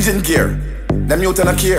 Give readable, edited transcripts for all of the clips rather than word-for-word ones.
Engine gear, them youth don't care.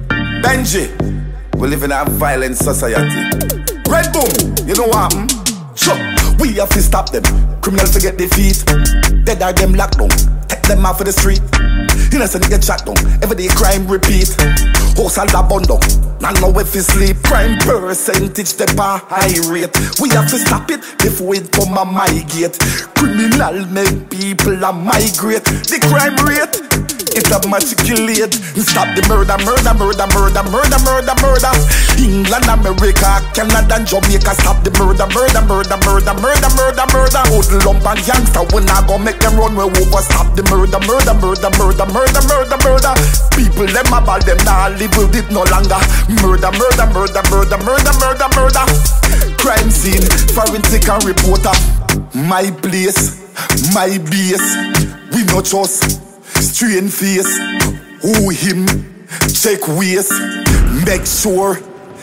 Benji, we live in a violent society. Red Boom, you know what happen? Sure, we have to stop them. Criminals to get their feet. Dead are them locked down. Take them out for the street. Innocent get shot down. Everyday crime repeat. House all abundant. Not know if you sleep. Crime percentage they are high rate. We have to stop it before it come a migrate. Criminal make people a migrate. The crime rate it a matriculate. Stop the murder, murder, murder, murder, murder, murder, murder. England, America, Canada, and Jamaica. Stop the murder, murder, murder, murder, murder, murder, murder. Hoodlum and gangster, we not gonna make them run. We over. Stop the murder, murder, murder, murder, murder, murder, murder. People them about them now live with it no longer. Murder, murder, murder, murder, murder, murder, murder. Crime scene, forensic and reporter. My place, my base. We no trust. Strain face, who him, check waist, make sure,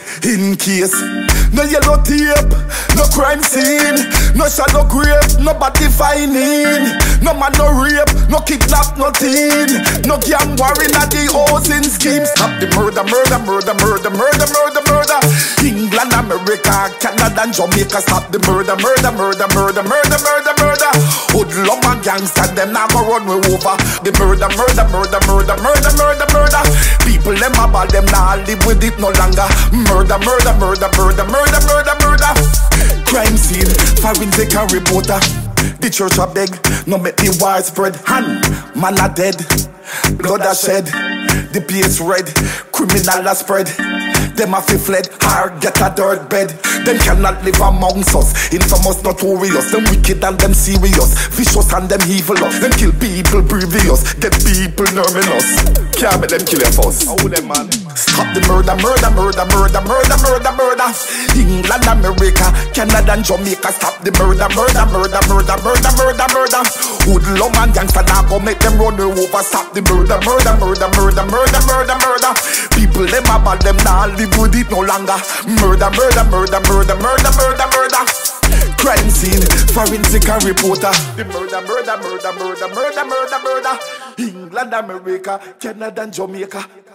in case. No yellow tape, no crime scene, no shadow grave, no body finding. No man no rape, no kidnap, no teen. No gang war in the housing scheme. Stop the murder, murder, murder, murder, murder, murder, murder. England, America, Canada and Jamaica. Stop the murder, murder, murder, murder, murder, murder, murder. Hoodlum and gangster, them now go run me over. The murder, murder, murder, murder, murder, murder, murder. People them about them now live with it no longer. Murder, murder, murder, murder, murder, murder, murder. Crime scene, forensic and reporter. The church a beg, no make the war spread. Hand, man a dead, blood a shed. The place red, criminal a spread. Them a fi fled, or get a dirt bed. Them cannot live amongst us. Infamous, notorious. Them wicked and them serious. Vicious and them evil. Them kill people previous. Get people nervous. Can't make them kill your fuss. How them man? Stop the murder, murder, murder, murder, murder, murder, murder. England, America, Canada and Jamaica. Stop the murder, murder, murder, murder, murder, murder, murder. Hoodlum and gangster now go make them run over. Stop the murder, murder, murder, murder, murder, murder, murder. People them about them now live with it no longer. Murder, murder, murder, murder, murder, murder, murder. Crime scene, forensic and reporter. The murder, murder, murder, murder, murder, murder, murder. England, America, Canada and Jamaica.